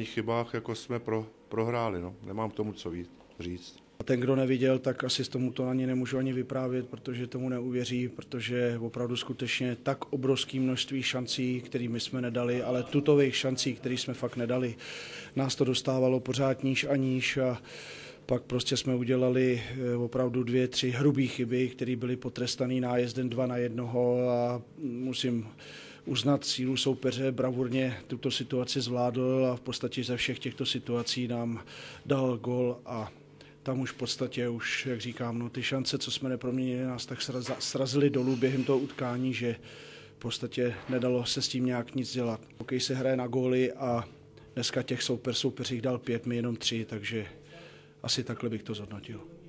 personálních chybách jako jsme prohráli. No. Nemám k tomu co říct. A ten, kdo neviděl, tak asi z tomu to ani nemůžu ani vyprávět, protože tomu neuvěří, protože opravdu skutečně tak obrovské množství šancí, které my jsme nedali, ale tutových šancí, které jsme fakt nedali, nás to dostávalo pořád níž a níž a pak prostě jsme udělali opravdu 2, 3 hrubé chyby, které byly potrestané nájezdem 2-1 a musím uznat sílu soupeře, bravurně tuto situaci zvládl a v podstatě ze všech těchto situací nám dal gol a tam už v podstatě, jak říkám, no, ty šance, co jsme neproměnili, nás tak srazili dolů během toho utkání, že v podstatě nedalo se s tím nějak nic dělat. Hokej se hraje na góly a dneska těch soupeřích dal 5, my jenom 3, takže asi takhle bych to zhodnotil.